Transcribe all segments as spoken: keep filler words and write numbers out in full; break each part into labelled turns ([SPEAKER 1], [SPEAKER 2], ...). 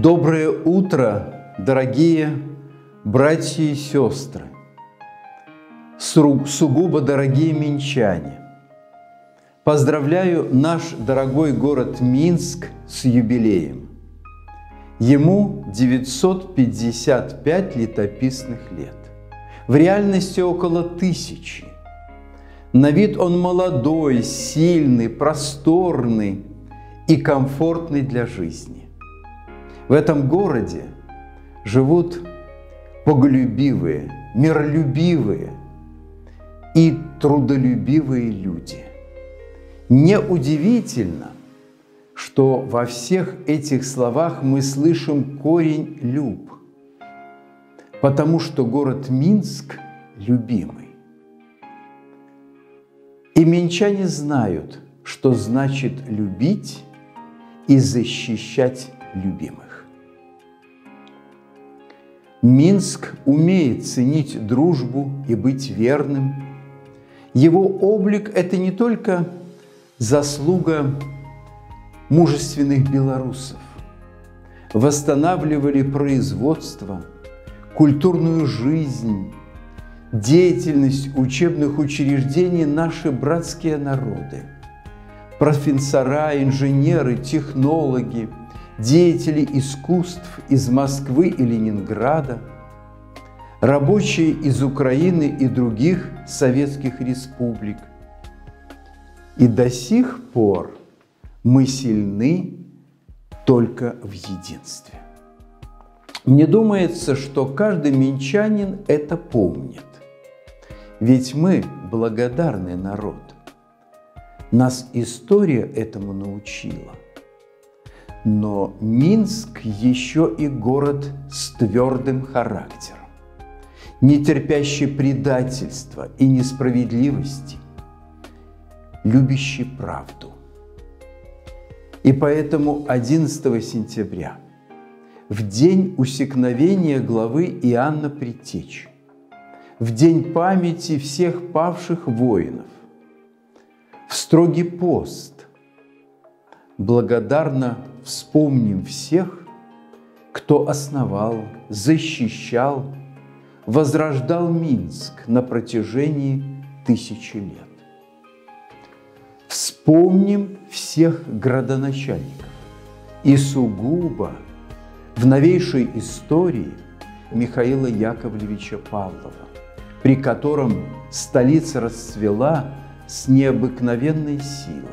[SPEAKER 1] Доброе утро, дорогие братья и сестры, сугубо дорогие минчане! Поздравляю наш дорогой город Минск с юбилеем. Ему девятьсот пятьдесят пять летописных лет. В реальности около тысячи. На вид он молодой, сильный, просторный и комфортный для жизни. В этом городе живут боголюбивые, миролюбивые и трудолюбивые люди. Неудивительно, что во всех этих словах мы слышим корень «люб», потому что город Минск любимый. И минчане знают, что значит любить и защищать любимых. Минск умеет ценить дружбу и быть верным. Его облик – это не только заслуга мужественных белорусов. Восстанавливали производство, культурную жизнь, деятельность учебных учреждений наши братские народы. Профессора, инженеры, технологи, деятели искусств из Москвы и Ленинграда, рабочие из Украины и других советских республик. И до сих пор мы сильны только в единстве. Мне думается, что каждый минчанин это помнит. Ведь мы благодарный народ. Нас история этому научила. Но Минск еще и город с твердым характером, не терпящий предательства и несправедливости, любящий правду. И поэтому одиннадцатого сентября, в день усекновения главы Иоанна Предтечи, в день памяти всех павших воинов, в строгий пост, благодарно вспомним всех, кто основал, защищал, возрождал Минск на протяжении тысячи лет. Вспомним всех градоначальников и сугубо в новейшей истории Михаила Яковлевича Павлова, при котором столица расцвела с необыкновенной силой.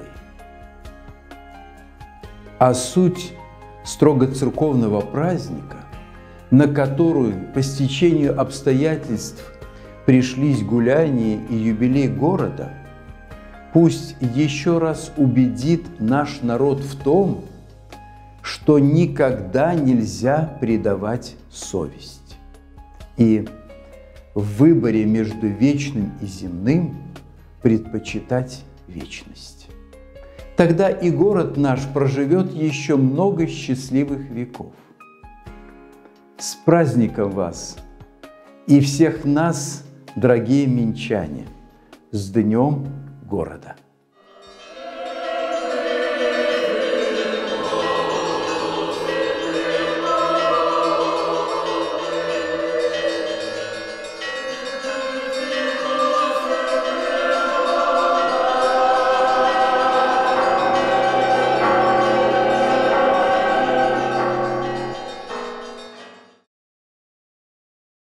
[SPEAKER 1] А суть строго церковного праздника, на которую по стечению обстоятельств пришлись гуляния и юбилей города, пусть еще раз убедит наш народ в том, что никогда нельзя предавать совесть. И в выборе между вечным и земным предпочитать вечность. Тогда и город наш проживет еще много счастливых веков. С праздником вас и всех нас, дорогие минчане, с Днем города!